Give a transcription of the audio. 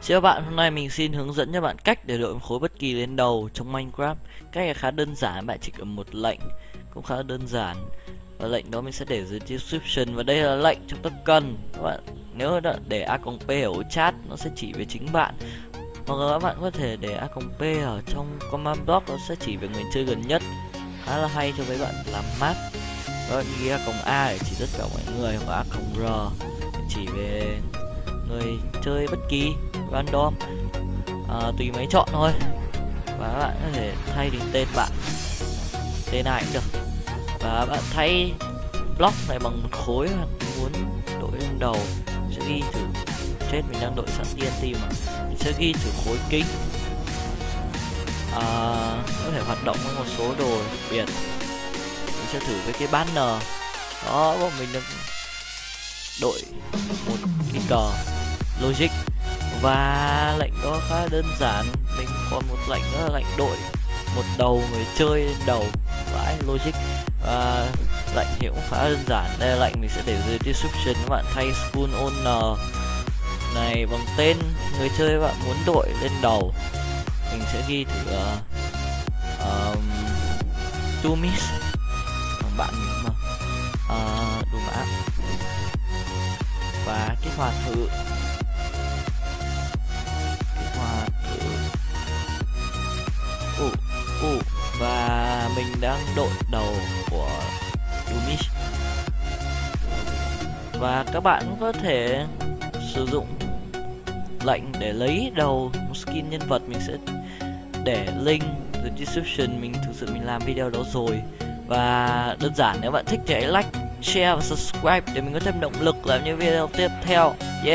Chào bạn, hôm nay mình xin hướng dẫn cho bạn cách để đội khối bất kỳ lên đầu trong Minecraft. Cách này khá đơn giản, bạn chỉ cần một lệnh cũng khá đơn giản. Và lệnh đó mình sẽ để dưới description, và đây là lệnh trong tập cần. Các bạn nếu để A+P ở chat nó sẽ chỉ về chính bạn. Hoặc là các bạn có thể để A+P ở trong command block, nó sẽ chỉ về người chơi gần nhất. Khá là hay cho mấy bạn làm map. Các bạn ghi A để chỉ tất cả mọi người, hoặc A+R để chỉ về người chơi bất kỳ random, tùy mấy chọn thôi. Và các bạn có thể thay đến tên bạn, tên ai cũng được. Và bạn thay block này bằng một khối bạn muốn đổi lên đầu. Mình sẽ ghi thử, chết mình đang đội sẵn TNT mà, mình sẽ ghi thử khối kính. Có thể hoạt động với một số đồ đặc biệt. Mình sẽ thử với cái banner đó, bọn mình được đội một cái cờ logic. Và lệnh đó khá đơn giản. Mình còn một lệnh nữa là lệnh đội một đầu người chơi lên đầu, vãi logic. Và lệnh thì cũng khá đơn giản. Đây là lệnh mình sẽ để dưới description. Các bạn thay school owner này bằng tên người chơi bạn muốn đội lên đầu. Mình sẽ ghi thử Tumis bằng bạn mình mà, đủ mã, và kích hoạt thử. Và mình đang đội đầu của Dumish. Và các bạn cũng có thể sử dụng lệnh để lấy đầu một skin nhân vật. Mình sẽ để link dưới description, mình thực sự mình làm video đó rồi. Và đơn giản, nếu bạn thích thì hãy like, share và subscribe để mình có thêm động lực làm những video tiếp theo. Yeah.